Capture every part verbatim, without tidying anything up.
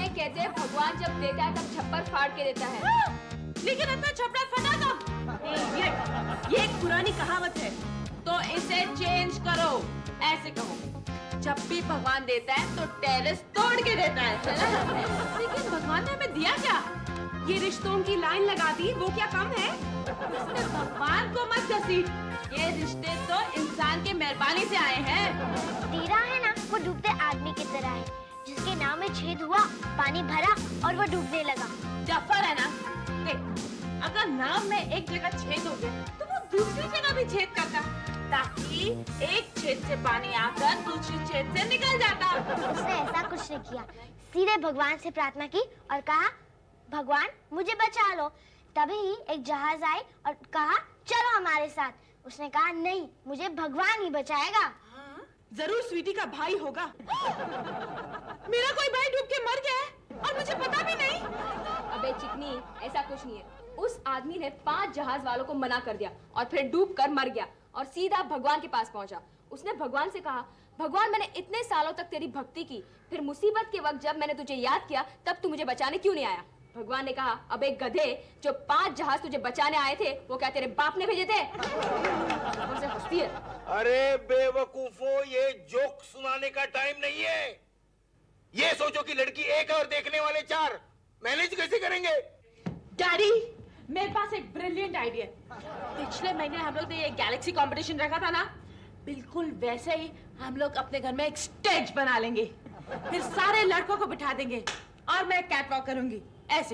ये कहते हैं भगवान जब देता है तब छप्पर फाड़ के देता है। लेकिन इतना छप्पर फटा कब? ये ये एक पुरानी कहावत है, तो इसे चेंज करो। ऐसे कहो, जब भी भगवान देता है तो टेरेस तोड़ के देता है। लेकिन भगवान ने हमें दिया क्या? ये रिश्तों की लाइन लगा दी, वो क्या कम है? इसने भगवान को मत घसीट, ये रिश्ते तो इंसान की मेहरबानी से आए हैं। तेरा है ना, वो डूबते आदमी की तरह है, जिसके नाव में छेद हुआ, पानी भरा और वो डूबने लगा। जफर है ना, देख, अगर नाव में एक जगह छेद हो गए तो वो दूसरी जगह भी छेद करता, ताकि एक छेद से पानी आकर दूसरी छेद से निकल जाता। उसने ऐसा कुछ नहीं किया, सीधे भगवान से प्रार्थना की और कहा, भगवान मुझे बचा लो। तभी एक जहाज आई और कहा, चलो हमारे साथ। उसने कहा, नहीं, मुझे भगवान ही बचाएगा। हाँ? जरूर स्वीटी का भाई होगा। मेरा कोई भाई डूब के मर गया है और मुझे पता भी नहीं। अबे चिकनी, ऐसा कुछ नहीं है। उस आदमी ने पांच जहाज वालों को मना कर दिया और फिर डूब कर मर गया और सीधा भगवान के पास पहुंचा। उसने भगवान से कहा, भगवान मैंने इतने सालों तक तेरी भक्ति की, फिर मुसीबत के वक्त जब मैंने तुझे याद किया तब तू मुझे बचाने क्यों नहीं आया? भगवान ने कहा, अब एक गधे, जो पांच जहाज तुझे बचाने आए थे वो क्या तेरे बाप ने भेजे थे? उनसे हंसती है। अरे बेवकूफो, ये जोक सुनाने का टाइम नहीं है। ये सोचो कि लड़की एक और देखने वाले चार, मैनेज कैसे करेंगे? डैडी, मेरे पास एक ब्रिलियंट आइडिया। पिछले महीने हम लोग ने एक गैलेक्सी कंपटीशन रखा था ना, बिल्कुल वैसे ही हम लोग अपने घर में एक स्टेज बना लेंगे, फिर सारे लड़कों को बिठा देंगे और मैं कैट वॉक करूंगी ऐसे।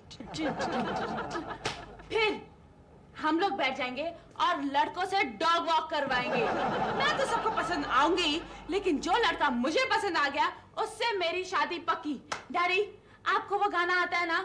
फिर हम लोग बैठ जाएंगे और लड़कों से डॉग वॉक करवाएंगे। मैं तो सबको पसंद आऊंगी, लेकिन जो लड़का मुझे पसंद आ गया उससे मेरी शादी पक्की। डैडी, आपको वो गाना आता है ना,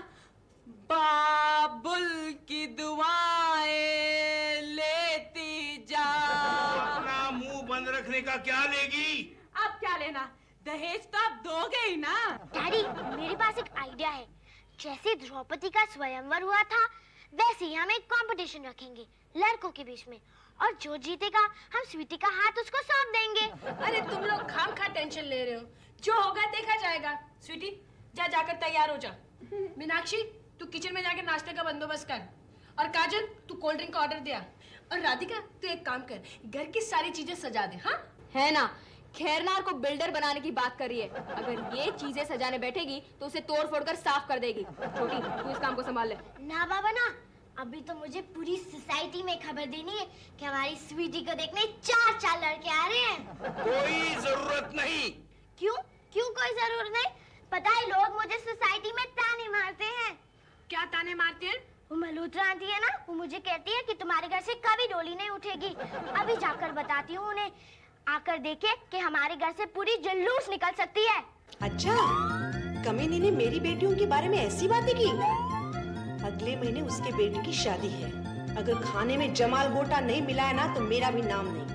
बाबुल की दुआएं लेती जा। अपना मुंह बंद रखने का क्या लेगी? अब क्या लेना, दहेज तो आप दोगे ही ना। डैडी, मेरे पास एक आइडिया है। जैसे द्रौपदी का स्वयंवर हुआ था, वैसे ही हम एक कंपटीशन रखेंगे लड़कों के बीच में, और जो जीतेगा हम स्वीटी का हाथ उसको सौंप देंगे। अरे तुम लोग खाम खा टेंशन ले रहे हो, जो होगा देखा जाएगा। स्वीटी, जा जाकर तैयार हो जा। मीनाक्षी, तू किचन में जाकर नाश्ते का बंदोबस्त कर, और काजल तू कोल्ड ड्रिंक का ऑर्डर दिया, और राधिका तू एक काम कर, घर की सारी चीजें सजा दे। हाँ है ना, खैरनार को बिल्डर बनाने की बात कर रही है। अगर ये चीजें सजाने बैठेगी तो उसे तोड़ फोड़ कर साफ कर देगी। छोटी, तू इस काम को संभाल ले। ना बाबा ना, अभी तो मुझे पूरी सोसाइटी में खबर देनी है कि हमारी स्वीटी को देखने चार चार लड़के आ रहे हैं। कोई जरूरत नहीं। क्यों क्यों कोई जरूरत नहीं? पता है, लोग मुझे सोसाइटी में ताने मारते हैं। क्या ताने मारते हैं? वो मल्होत्रा आंटी है ना, वो मुझे कहती है कि तुम्हारे घर से कभी डोली नहीं उठेगी। अभी जाकर बताती हूँ उन्हें, आकर देखे कि हमारे घर से पूरी जुलूस निकल सकती है। अच्छा, कमीनी ने मेरी बेटियों के बारे में ऐसी बातें की? अगले महीने उसके बेटे की शादी है, अगर खाने में जमाल गोटा नहीं मिला है ना तो मेरा भी नाम नहीं।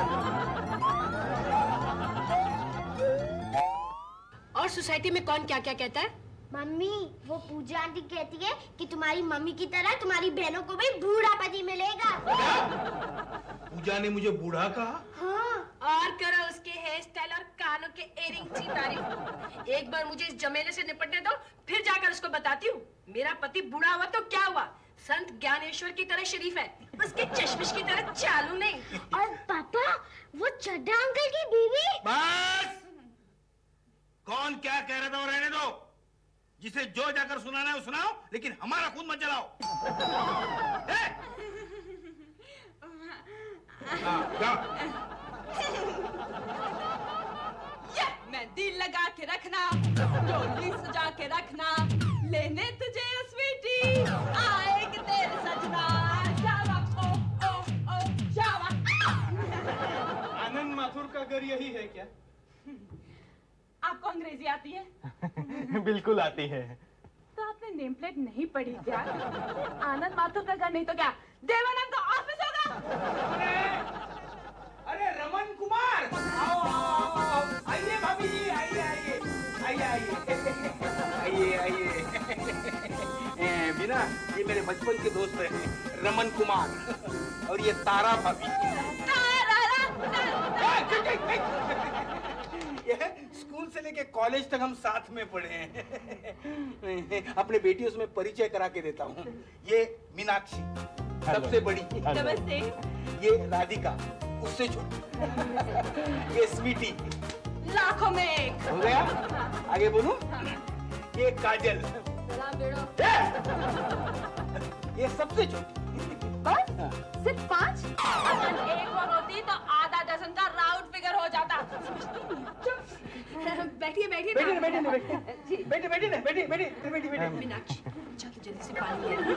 और सोसाइटी में कौन क्या क्या कहता है? मम्मी, वो पूजा आंटी कहती है कि तुम्हारी मम्मी की तरह तुम्हारी बहनों को भी बूढ़ा पति मिलेगा। पूजा ने मुझे बूढ़ा कहा? हाँ। और करो उसके हेयर स्टाइल और कानों के इयररिंग की तारीफ। एक बार मुझे इस जमेले से निपटने दो, फिर जाकर उसको बताती हूँ। मेरा पति बूढ़ा हुआ तो क्या हुआ, संत ज्ञानेश्वर की तरह शरीफ है, उसके चश्मिश की तरह चालू नहीं। और पापा, वो चड्ढा अंकल की बीवी। बस, कौन क्या कह रहा था वो रहने दो। जिसे जो जाकर सुनाना है वो सुनाओ, लेकिन हमारा खून मत जलाओ। मेहंदी लगा के रखना, डोली सजा के रखना, लेने तुझे स्वीटी आएगी तेरे सजना। शावा, ओ, ओ, ओ, शावा। आनंद माथुर का घर यही है क्या? आपको अंग्रेजी आती है? बिल्कुल आती है। तो आपने नेम प्लेट नहीं पढ़ी क्या? आनंद माथुर का घर नहीं तो क्या देवानंद का ऑफिस होगा? अरे, अरे रमन कुमार, आओ आओ आओ, आइए भाभी जी, आइए आइए आइए आइए आइए आइए। बीना, ये मेरे बचपन के दोस्त हैं, रमन कुमार, और ये तारा भाभी। तारा, ये स्कूल से लेके कॉलेज तक हम साथ में पढ़े हैं। अपने बेटियों से मैं परिचय करा के देता हूँ। ये मीनाक्षी सबसे बड़ी, नमस्ते। ये राधिका उससे छोटी, ये स्वीटी लाखों में एक। हो गया? आगे बोलूं? ये काजल, सलाम बेड़ो। ये सबसे छोटी। बस सिर्फ पाँच? अगर एक और होती तो आधा दर्जन का राउंड फिगर हो जाता। बैठिए बैठिए बैठिए बैठिए बैठिए बैठिए बैठिए बैठिए बैठिए बैठिए बैठिए। मीनाक्षी चल तू जल्दी से पानी ले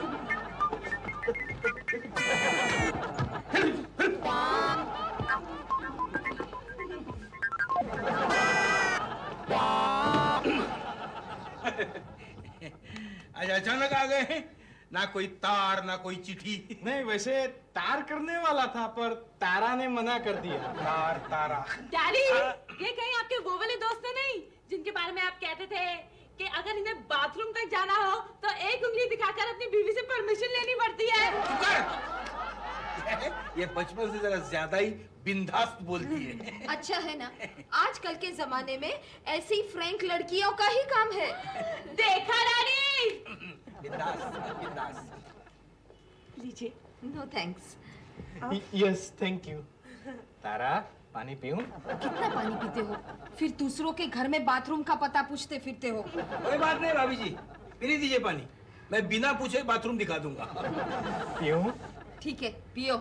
आज अचानक आ गए हैं, ना कोई तार ना कोई चिट्ठी। नहीं, वैसे तार करने वाला था पर तारा ने मना कर दिया। तार तारा। डैडी, ये कहीं आपके वो वाले दोस्त तो नहीं जिनके बारे में आप कहते थे कि अगर इन्हें बाथरूम तक जाना हो तो एक उंगली दिखाकर अपनी बीवी से परमिशन लेनी पड़ती है। ये बचपन से जरा ज्यादा ही बिंदास बोलती है। अच्छा है ना, आजकल के जमाने में ऐसी फ्रैंक लड़कियों का ही काम है। देखा डैडी? बिंदास बिंदास। लीजिए। No thanks. Yes thank you. Tara पानी पीऊं? कितना पानी पीते हो? फिर दूसरों के घर में बाथरूम का पता पूछते फिरते हो। कोई बात नहीं भाभी जी, पीने दीजिए पानी, मैं बिना पूछे बाथरूम दिखा दूंगा। पीऊं? ठीक है पियो।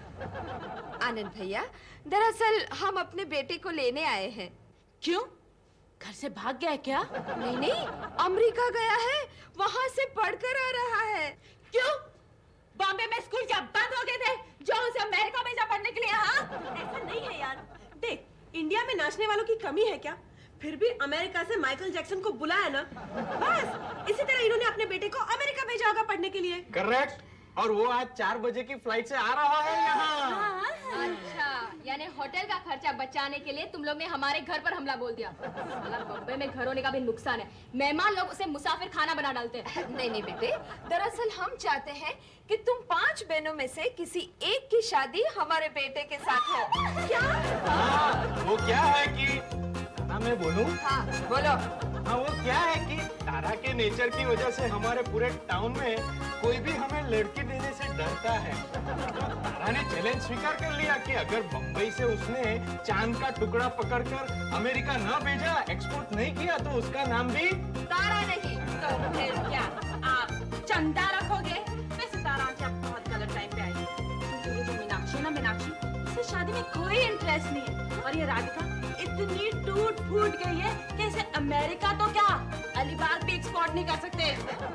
आनंद भैया, दरअसल हम अपने बेटे को लेने आए हैं। क्यों? घर से भाग गया क्या? नहीं नहीं, अमेरिका गया है, वहाँ से पढ़कर आ रहा है। क्यों? बॉम्बे में स्कूल क्या बंद हो गए थे जो उसे अमेरिका भेजा पढ़ने के लिए? हाँ, ऐसा नहीं है यार। देख, इंडिया में नाचने वालों की कमी है क्या? फिर भी अमेरिका से माइकल जैक्सन को बुलाया ना, बस इसी तरह इन्होंने अपने बेटे को अमेरिका भेजा होगा पढ़ने के लिए। करेक्ट। और वो आज चार बजे की फ्लाइट से आ रहा है यहाँ। अच्छा, यानी होटल का खर्चा बचाने के लिए तुम लोग ने हमारे घर पर हमला बोल दिया। साला बॉम्बे में घर होने का भी नुकसान है, मेहमान लोग उसे मुसाफिर खाना बना डालते हैं। नहीं नहीं बेटे, दरअसल हम चाहते हैं कि तुम पांच बहनों में से किसी एक की शादी हमारे बेटे के साथ हो। क्या? हाँ, वो क्या है कि हाँ मैं बोलूं? हाँ बोलो। हाँ वो क्या है कि तारा के नेचर की वजह से हमारे पूरे टाउन में कोई भी हमें लड़की देने से डरता है। तारा ने चैलेंज स्वीकार कर लिया कि अगर बम्बई से उसने चांद का टुकड़ा पकड़कर अमेरिका ना भेजा, एक्सपोर्ट नहीं किया, तो उसका नाम भी तारा नहीं। तो फिर क्या आप चंदा रखोगे? वैसे तारा आज आप बहुत गलत टाइम पे आई। ये जो मीनाक्षी है ना, मीनाक्षी, इसे शादी में कोई इंटरेस्ट नहीं है। और ये राधिका इतनी टूट फूट गई है कि इसे अमेरिका तो क्या अलीबाग भी एक्सपोर्ट नहीं कर सकते।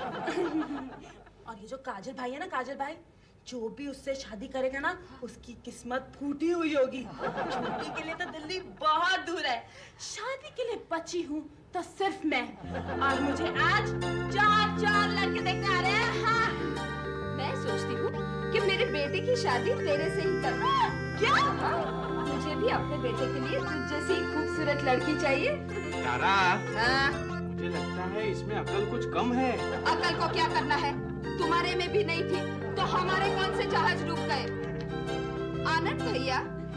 और ये जो काजल भाई है ना, काजल भाई, जो भी उससे शादी करेगा ना, उसकी किस्मत फूटी हुई होगी। छुट्टी के लिए तो दिल्ली बहुत दूर है, शादी के लिए बची हूँ तो सिर्फ मैं। और मुझे आज चार चार लड़के देखने आ रहे हैं। हाँ, मैं सोचती हूँ कि मेरे बेटे की शादी तेरे से ही करनी है। क्या? हाँ, मुझे भी अपने बेटे के लिए तुझ जैसी खूबसूरत लड़की चाहिए। तारा, हाँ, मुझे लगता है इसमें अकल कुछ कम है। अकल को क्या करना है? तुम्हारे में भी नहीं थी तो हमारे कौन से जहाज डूब गए? आनंद भैया,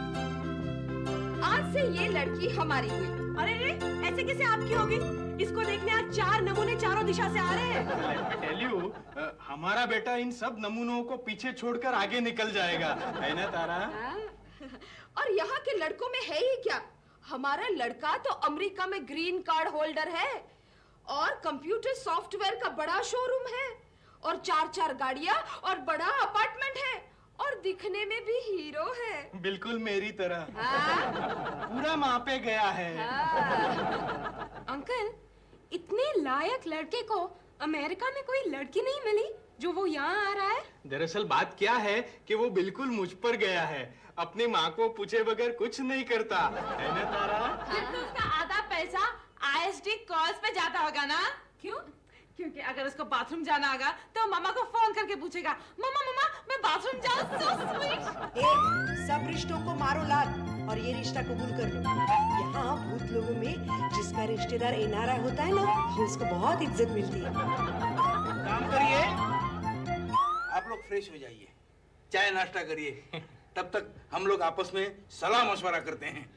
आज से ये लड़की हमारी हुई। अरे रे, ऐसे कैसे आपकी होगी? इसको देखने आज चार नमूने चारों दिशा से आ रहे हैं। Let me tell you, अ, हमारा बेटा इन सब नमूनों को पीछे छोड़कर आगे निकल जाएगा, है ना तारा? हाँ? और यहाँ के लड़कों में है ही क्या? हमारा लड़का तो अमेरिका में ग्रीन कार्ड होल्डर है और कंप्यूटर सॉफ्टवेयर का बड़ा शोरूम है और चार चार गाड़ियाँ और बड़ा अपार्टमेंट है और दिखने में भी हीरो है। बिल्कुल मेरी तरह। हाँ? पूरा माँ पे गया है। हाँ। अंकल, इतने लायक लड़के को अमेरिका में कोई लड़की नहीं मिली जो वो यहाँ आ रहा है? दरअसल बात क्या है कि वो बिल्कुल मुझ पर गया है, अपनी माँ को पूछे बगैर कुछ नहीं करता, है ना तारा? फिर तो उसका आधा पैसा आई एस डी कॉल्स पे जाता होगा ना? क्यों? क्योंकि अगर उसको बाथरूम जाना होगा तो मामा को फोन करके पूछेगा, मामा मामा मैं बाथरूम जाऊं? So sweet. ए, सब रिश्तों को मारो लात और ये रिश्ता कबूल कर लो। यहाँ भूत लोगों में जिसका रिश्तेदार एन आर आई होता है ना, उसको बहुत इज्जत मिलती है। काम करिए, आप लोग फ्रेश हो जाइए, चाय नाश्ता करिए, तब तक हम लोग आपस में सलाह मशवरा करते हैं।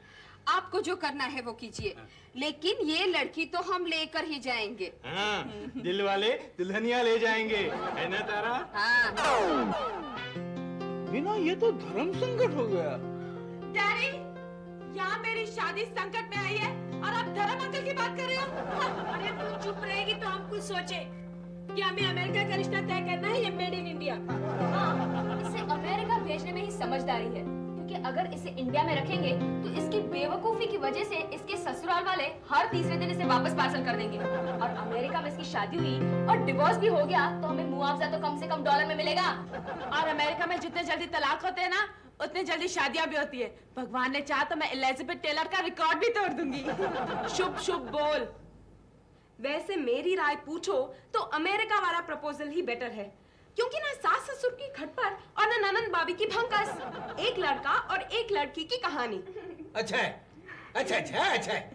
आपको जो करना है वो कीजिए, लेकिन ये लड़की तो हम लेकर ही जाएंगे। हाँ, दिल वाले दुल्हनिया ले जाएंगे, है ना तारा? हाँ। बिना ये तो धर्म संकट हो गया। डैडी, यहाँ मेरी शादी संकट में आई है और आप धर्म अंकल की बात कर रहे हो? अरे तू चुप रहेगी तो हम कुछ सोचे कि हमें अमेरिका का रिश्ता तय करना है या मेड इन इंडिया। हाँ, इसे अमेरिका भेजने में ही समझदारी है, क्योंकि अगर इसे इंडिया में रखेंगे तो इसकी बेवकूफी की वजह से इसके ससुराल वाले हर तीसरे दिन इसे वापस पार्सल कर देंगे। और अमेरिका में इसकी शादी हुई और डिवोर्स भी हो गया तो हमें मुआवजा तो कम से कम डॉलर में मिलेगा। और अमेरिका में जितने जल्दी तलाक होते हैं ना, उतने जल्दी शादियां भी होती है। भगवान ने चाहा तो मैं एलिजाबेथ टेलर का रिकॉर्ड भी तोड़ दूंगी। शुभ शुभ बोल। वैसे मेरी राय पूछो तो अमेरिका वाला प्रपोजल ही बेटर है, क्योंकि ना सास ससुर की खटपट और ना ननद भाभी की भंकस। एक लड़का और एक लड़की की कहानी। अच्छा है, अच्छा अच्छा अच्छा है।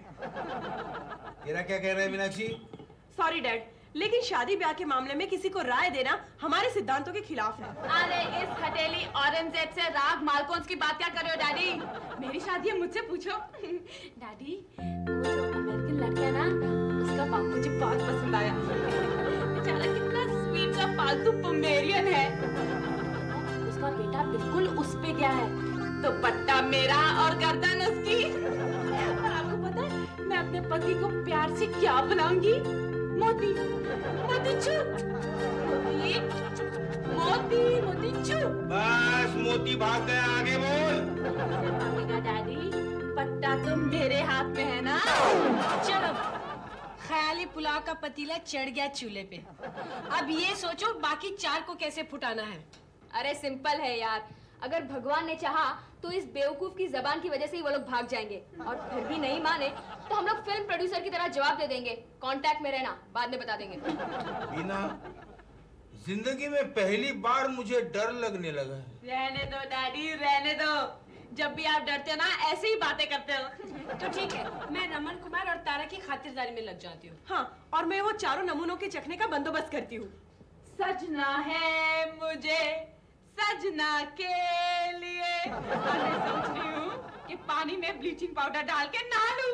तेरा क्या कह रहा है मीनाक्षी? सॉरी डैड, लेकिन शादी ब्याह के मामले में किसी को राय देना हमारे सिद्धांतों के खिलाफ है। अरे इस हटेली औरंगजेब से राग मालकोंस की बात क्या कर रहे हो डैडी? मेरी शादी है, मुझसे पूछो। डैडी, वो जो अमेरिकन लड़का है ना, उसका बाप मुझे बहुत पसंद आया। बेचारा कितना स्वीट सा पालतू पोमेरियन है। उसका बेटा बिल्कुल उस पे गया है, तो पट्टा मेरा और गर्दन उसकी। और आपको पता है मैं अपने पति को प्यार से क्या बुलाऊंगी? मोती, मोती चू, मोती, मोती, मोती चू। बस मोती भाग गया, आगे बोल। भागेगा डैडी, पट्टा तो मेरे हाथ में है ना। चलो, ख्याली पुलाव का पतीला चढ़ गया चूल्हे पे। अब ये सोचो बाकी चार को कैसे फुटाना है। अरे सिंपल है यार, अगर भगवान ने चाहा तो इस बेवकूफ की जबान की वजह से ही वो लोग भाग जाएंगे, और फिर भी नहीं माने तो हम लोग फिल्म प्रोड्यूसर की तरह जवाब दे देंगे, कांटेक्ट में रहना, बाद में बता देंगे। बीना, जिंदगी में पहली बार मुझे डर लगने लगा है। रहने दो डैडी, रहने दो। जब भी आप डरते हो ना, ऐसे ही बातें करते हो। तो ठीक है, मैं रमन कुमार और तारा की खातिरदारी में लग जाती हूँ। हाँ, और मैं वो चारों नमूनों के चखने का बंदोबस्त करती हूँ। सजना है मुझे सजना के लिए, और मैं सोच रही हूँ कि पानी में ब्लीचिंग पाउडर डाल के नहा लूं।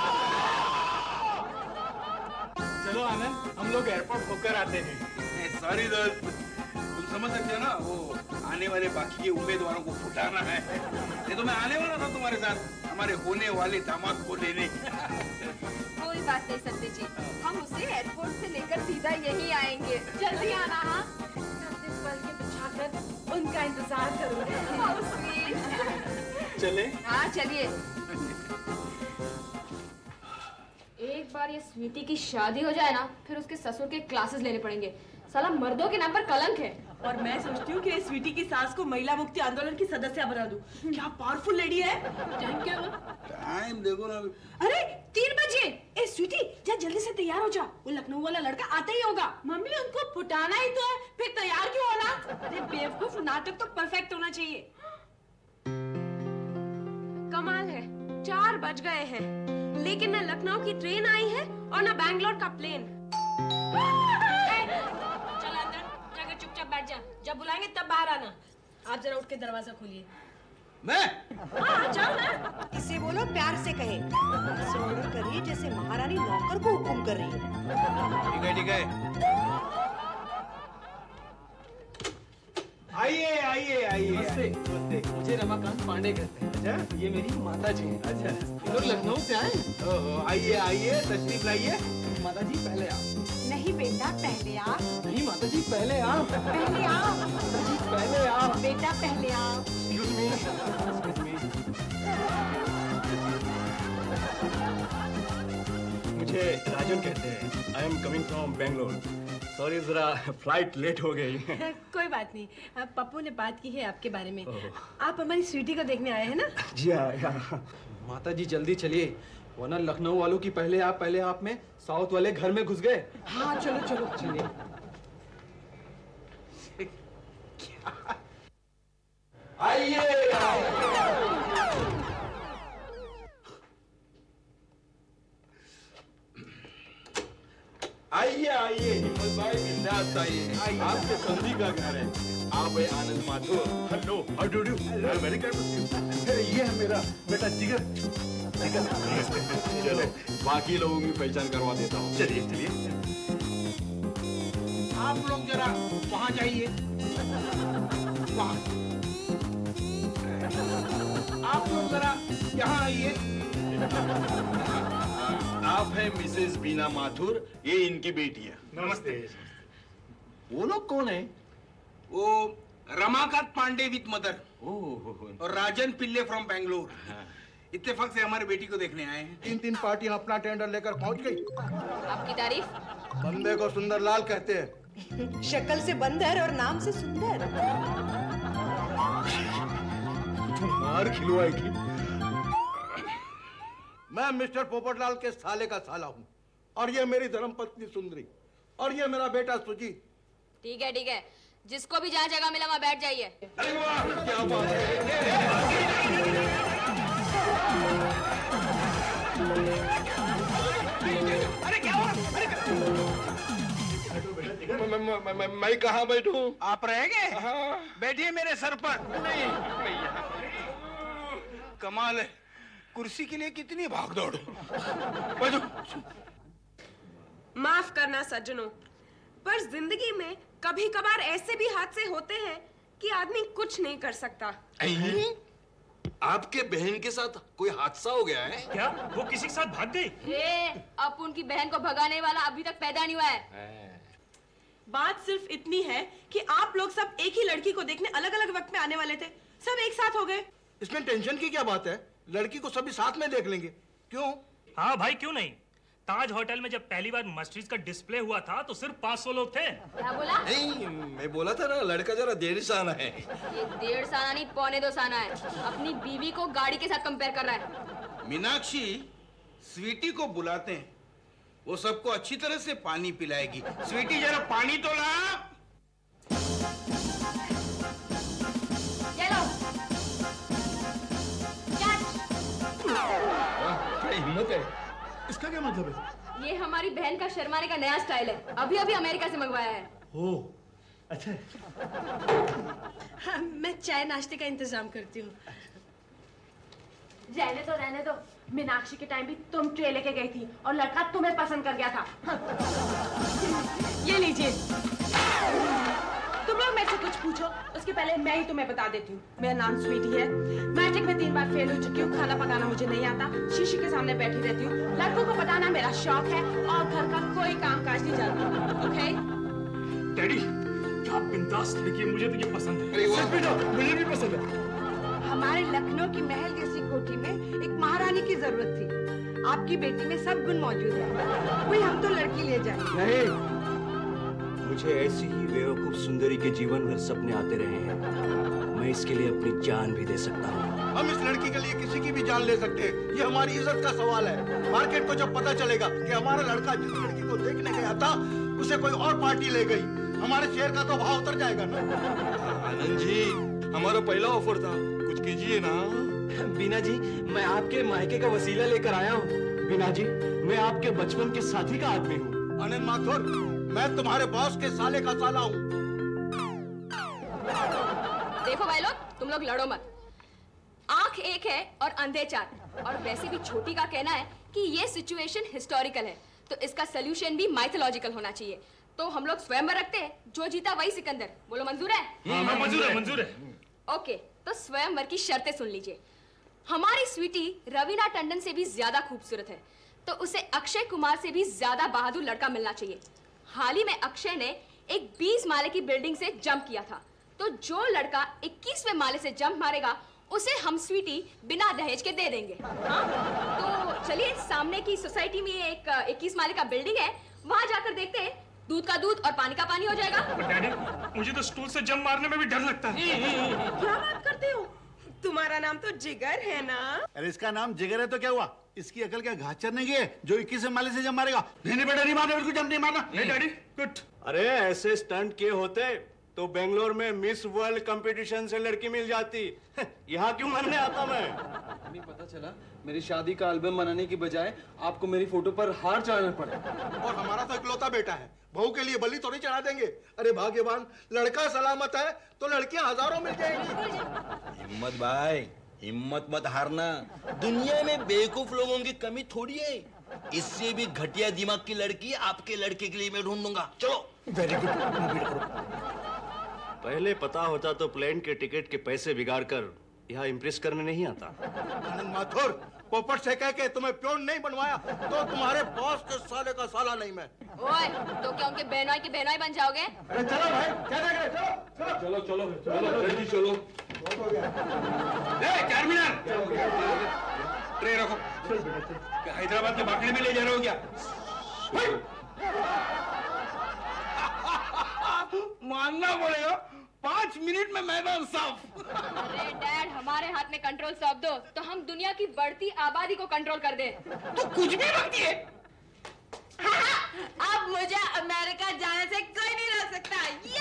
चलो आनंद, हम लोग एयरपोर्ट होकर आते हैं। सॉरी दोस्त, तुम समझ सकते हो ना, वो आने वाले बाकी के उम्मीदवारों को फुटाना है। नहीं तो मैं आने वाला था तुम्हारे साथ हमारे होने वाले दामाद को लेने। कोई बात नहीं संजय जी, हम उसे एयरपोर्ट से लेकर सीधा यहीं आएंगे। जल्दी आना। हाँ, अपने पल के बिछाकर उनका इंतजार करूंगी। How sweet। चले? हाँ चलिए। एक बार ये स्वीटी की शादी हो जाए ना, फिर उसके ससुर के क्लासेस लेने पड़ेंगे। साला मर्दों के नाम पर कलंक है। और मैं सोचती हूँ कि स्वीटी की सास को महिला मुक्ति आंदोलन की सदस्य बना दूं। क्या पावरफुल लेडी है। टाइम क्या हुआ? टाइम देखो ना। अरे तीन बजे। ए स्वीटी, जा जल्दी से तैयार हो जा, वो लखनऊ वाला लड़का आता ही होगा। मम्मी, उनको फुटाना ही तो है, फिर तैयार क्यों होना? अरे बेवकूफ, नाटक तो परफेक्ट होना चाहिए। कमाल है, चार बज गए हैं, लेकिन न लखनऊ की ट्रेन आई है और न बैंगलोर का प्लेन। चल अंदर जाकर चुपचाप बैठ जा, जब बुलाएंगे तब बाहर आना। आप जरा उठ के दरवाजा खोलिए। मैं? हाँ जाओ ना। इसे बोलो प्यार से कहे, ऐसे ऑर्डर करिए जैसे महारानी नौकर को हुक्म कर रही है। ठीक है ठीक है। आइए आइए आइए। नमस्ते। नमस्ते। मुझे रमाकांत पांडे कहते हैं। अच्छा, ये मेरी माता जी हैं। अच्छा, ये लोग लखनऊ से आए? ओहो, आइए आइए, तशरीफ लाइए। माता जी पहले आप। नहीं बेटा, पहले आप। नहीं माता जी, पहले आप। पहले आप। माता जी, पहले आप। बेटा पहले आप। Excuse me. Excuse me. मुझे राजन कहते हैं। I am coming from Bangalore. Sorry, जरा फ्लाइट लेट हो गई। कोई बात नहीं, अब पप्पू ने बात की है आपके बारे में। आप हमारी स्वीटी को देखने आए हैं ना? जी हाँ। माता जी जल्दी चलिए, वरना लखनऊ वालों की पहले आप पहले आप में साउथ वाले घर में घुस गए। हाँ चलो चलो चलिए। आइए आइए आइए हिम्मत भाई, बिंदास आइए। आपके संधि का घर है। आप है Anand Mathur. Hello, how do you? Very good. ये है मेरा बेटा जिगर। चलो बाकी लोगों की पहचान करवा देता हूँ। चलिए चलिए। आप लोग जरा वहां जाइए, वहां। आप लोग जरा यहाँ आइए। आप हैं मिसेस बीना माथुर, ये इनकी बेटी है। नमस्ते। वो लोग कौन है? वो Ramakant Pande with mother oh, और राजन पिल्ले फ्रॉम बैंगलोर इत्तेफाक से हमारी बेटी को देखने आए हैं। तीन तीन पार्टियां अपना टेंडर लेकर पहुंच गई। आपकी तारीफ? बंदे को सुंदरलाल कहते हैं। शक्ल से बंदर और नाम से सुंदर। तू मार खिलवाएगी। मैं मिस्टर पोपटलाल के साले का साला हूँ और ये मेरी धर्मपत्नी सुंदरी और ये मेरा बेटा सुजीत। ठीक है ठीक है, जिसको भी जहाँ जगह मिला वहाँ बैठ जाइए। अरे वाह, क्या बात है। अरे क्या हुआ? मैं, मैं, मैं, मैं, मैं कहाँ बैठूं? आप रहेंगे? हाँ। बैठिए मेरे सर पर। नहीं कमाल है, कुर्सी के लिए कितनी भागदौड़। बैठो। माफ करना सज्जनों, पर जिंदगी में कभी कभार ऐसे भी हादसे होते हैं कि आदमी कुछ नहीं कर सकता। आपके बहन के साथ कोई हादसा हो गया है क्या? वो किसी के साथ भाग गई? ए, अब उनकी बहन को भगाने वाला अभी तक पैदा नहीं हुआ है। बात सिर्फ इतनी है कि आप लोग सब एक ही लड़की को देखने अलग अलग वक्त में आने वाले थे, सब एक साथ हो गए। इसमें टेंशन की क्या बात है? लड़की को सभी साथ में देख लेंगे। क्यों? हाँ भाई, क्यों नहीं। ताज होटल में जब पहली बार मस्टरीज का डिस्प्ले हुआ था तो सिर्फ पाँच सौ लोग थे। क्या बोला? नहीं, मैं बोला था ना लड़का जरा डेढ़ साना है। ये डेढ़ साना नहीं पौने दो साना है। अपनी बीवी को गाड़ी के साथ कंपेयर कर रहा है। मीनाक्षी स्वीटी को बुलाते हैं, वो सबको अच्छी तरह से पानी पिलाएगी। स्वीटी जरा पानी तो ला। ये लो। क्या हिम्मत है? इसका क्या मतलब है? ये हमारी बहन का शर्माने का नया स्टाइल है, अभी अभी अमेरिका से मंगवाया है। ओ, अच्छा। हाँ, मैं चाय नाश्ते का इंतजाम करती हूँ। रहने दो रहने दो, मीनाक्षी के टाइम भी तुम ट्रे लेके गई थी और लड़का तुम्हें पसंद कर गया था। ये लीजिए। तुम लोग मेरे से कुछ पूछो, उसके पहले मैं ही तुम्हें बता देती हूँ। मेरा नाम स्वीटी है, मैट्रिक में तीन बार फेल हो चुकी हूँ, खाना पकाना मुझे नहीं आता, शीशी के सामने बैठी रहती हूँ, लड़कों को बताना मेरा शौक है और घर का कोई काम काज नहीं जानती। ओके? डैडी, क्या बिंदास लड़की है, मुझे तो ये पसंद है। सच बेटा, मुझे भी पसंद है। हमारे लखनऊ की महल जैसी कोठी में एक महारानी की जरूरत थी। आपकी बेटी में सब गुण मौजूद है, कोई हम तो लड़की ले जाए। नहीं, मुझे ऐसी ही बेवकूफ सुंदरी के जीवन भर सपने आते रहे हैं। मैं इसके लिए अपनी जान भी दे सकता हूँ। हम इस लड़की के लिए किसी की भी जान ले सकते हैं, ये हमारी इज्जत का सवाल है। मार्केट को जब पता चलेगा कि हमारा लड़का जिस लड़की को देखने गया था उसे कोई और पार्टी ले गई, हमारे शेयर का तो भाव उतर जाएगा ना। आनंद जी, हमारा पहला ऑफर था, कुछ कीजिए ना। बीना जी, मैं आपके मायके का वसीला लेकर आया हूँ। बीना जी, मैं आपके बचपन के साथी का आदमी हूँ। आनंद माथुर, मैं तुम्हारे बॉस के साले का साला हूँ। देखो भाई लोग, तुम लोग लड़ो मत। आंख एक है और अंधे चार। और वैसे भी छोटी का कहना है कि ये सिचुएशन हिस्टोरिकल है, तो इसका सोल्यूशन भी माइथोलॉजिकल होना चाहिए। तो हम लोग स्वयंवर रखते हैं, जो जीता वही सिकंदर। बोलो मंजूर है? हाँ, मंजूर है, मंजूर है। ओके, तो स्वयंवर की शर्तें सुन लीजिए। हमारी स्वीटी रवीना टंडन से भी ज्यादा खूबसूरत है, तो उसे अक्षय कुमार से भी ज्यादा बहादुर लड़का मिलना चाहिए। हाल ही में अक्षय ने एक बीस माले की बिल्डिंग से जंप किया था, तो जो लड़का इक्कीसवें माले से जंप मारेगा उसे हम स्वीटी बिना दहेज के दे देंगे। हाँ? तो चलिए, सामने की सोसाइटी में एक इक्कीस माले का बिल्डिंग है, वहां जाकर देखते हैं। दूध का दूध और पानी का पानी हो जाएगा। डैडी, मुझे तो स्टूल से जंप मारने में भी डर लगता है। क्या बात करते हो? तुम्हारा नाम तो जिगर है ना? अरे इसका नाम जिगर है तो क्या हुआ? इसकी अकल क्या घास चरने की है जो इक्कीस माले से जंप मारेगा? नहीं नहीं बेटा, नहीं मारना, बिल्कुल जंप नहीं मारना। नहीं डैडी, गुड। अरे ऐसे स्टंट किए होते तो बेंगलोर में मिस वर्ल्ड कंपटीशन से लड़की मिल जाती। यहाँ क्यों मरने आता मैं? नहीं पता चला, मेरी शादी का एल्बम बनाने की बजाय आपको मेरी फोटो पर हार चढ़ाना पड़ा। और हमारा तो इकलौता बेटा है, बहू के लिए बलि थोड़ी चढ़ा देंगे। अरे भाग्यवान, लड़का सलामत है तो लड़कियां हजारों मिल जाएंगी। हिम्मत भाई, हिम्मत मत हारना, दुनिया में बेवकूफ लोगों की कमी थोड़ी है। इससे भी घटिया दिमाग की लड़की आपके लड़के के लिए मैं ढूंढ दूंगा। चलो। Very good. पहले पता होता तो प्लेन के टिकट के पैसे बिगाड़ कर यहाँ इम्प्रेस करने नहीं आता। आनंद माथुर, पोपट से कह के तुम्हें प्योन नहीं बनवाया तो तुम्हारे बॉस के साले का साला नहीं मैं। ओए, तो क्या उनके बहनोई की बहनोई बन जाओगे? अरे चलो भाई, क्या देख रहे? चलो चलो चलो चलो जल्दी चलो। ए, चारमीनार ट्रे रखो। क्या हैदराबाद के बाकड़े में ले जा रहे हो क्या? मानना पड़ेगा, पांच मिनट में मैदान साफ। अरे डैड, हमारे हाथ में कंट्रोल सौंप दो तो हम दुनिया की बढ़ती आबादी को कंट्रोल कर दे। तू कुछ भी रखती है। अब मुझे अमेरिका जाने से कोई नहीं रोक सकता।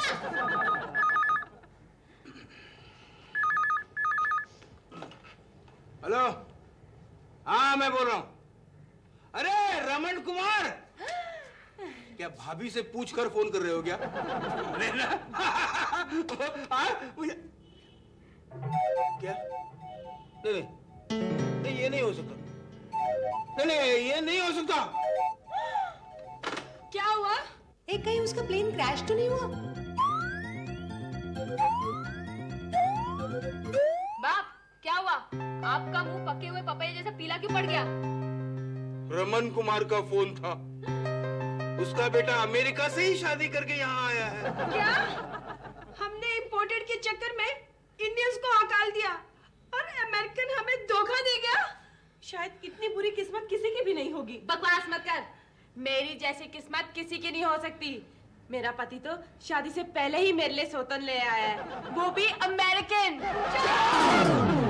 हेलो, हाँ मैं बोल रहा हूँ। अरे रमन कुमार, क्या भाभी से पूछ कर फोन कर रहे हो क्या? अरे ना, हाँ, मुझे क्या? नहीं नहीं, नहीं ये नहीं हो सकता। नहीं नहीं ये नहीं हो सकता। क्या हुआ? एक कहीं उसका प्लेन क्रैश तो नहीं हुआ? बाप, क्या हुआ? आपका मुंह पके हुए पपैये जैसा पीला क्यों पड़ गया? रमन कुमार का फोन था। उसका बेटा अमेरिका से ही शादी करके यहाँ आया है। क्या? हमने इम्पोर्टेड के चक्कर में इंडियंस को हकाल दिया और अमेरिकन हमें धोखा दे गया। शायद इतनी बुरी किस्मत किसी की भी नहीं होगी। बकवास मत कर। मेरी जैसी किस्मत किसी की नहीं हो सकती। मेरा पति तो शादी से पहले ही मेरे लिए सौतन ले आया है, वो भी अमेरिकन।